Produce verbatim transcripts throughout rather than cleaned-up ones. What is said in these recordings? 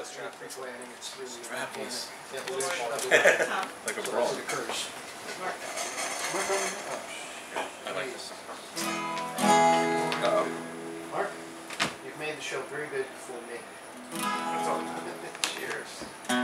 Pre-planning, it's really Strapless. like a brawl. It occurs. I like this. Uh-oh. Mark, you've made the show very good for me. That's all. Cheers.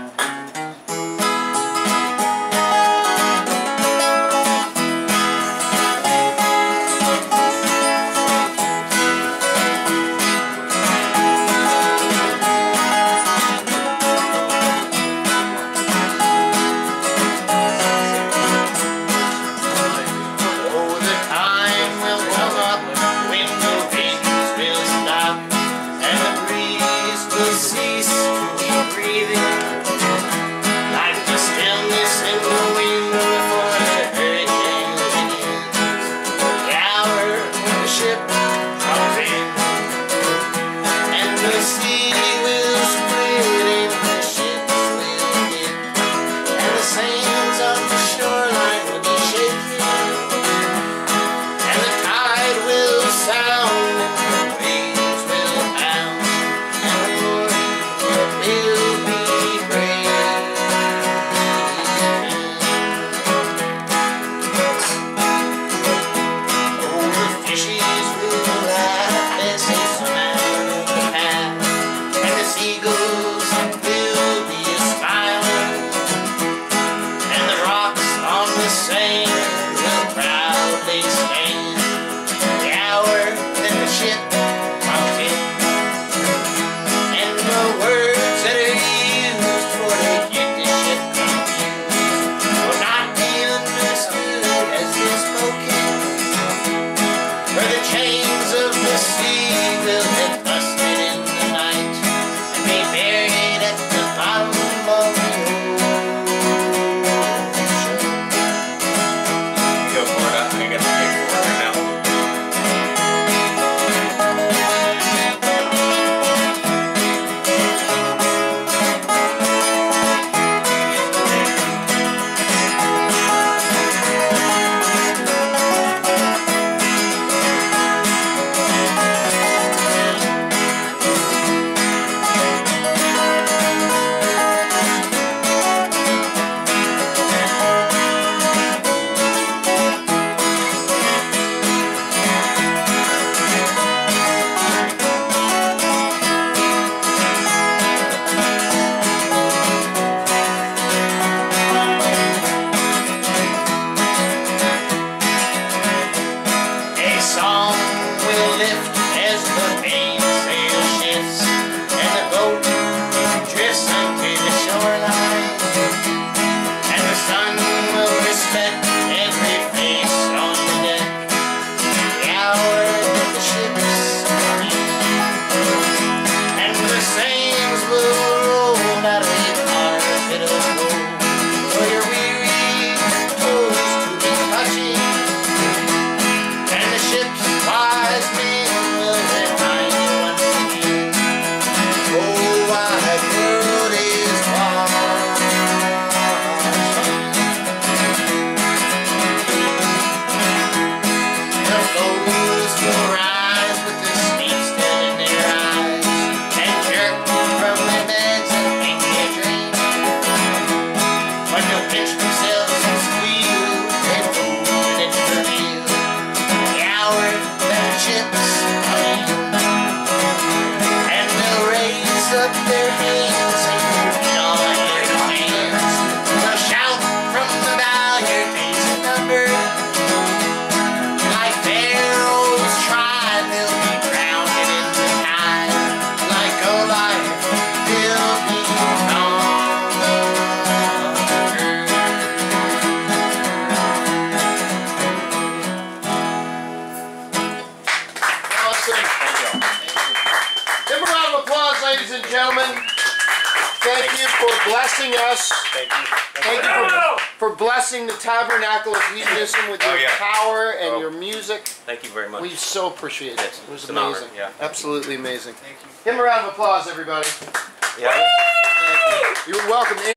Thank you for blessing us. Thank you. Thank you for, for blessing the Tabernacle of Hedonism with your oh, yeah. power and oh. your music. Thank you very much. We so appreciate it. It was it's amazing. Yeah. Absolutely amazing. Thank you. Give him a round of applause, everybody. Yeah. Thank you. You're welcome.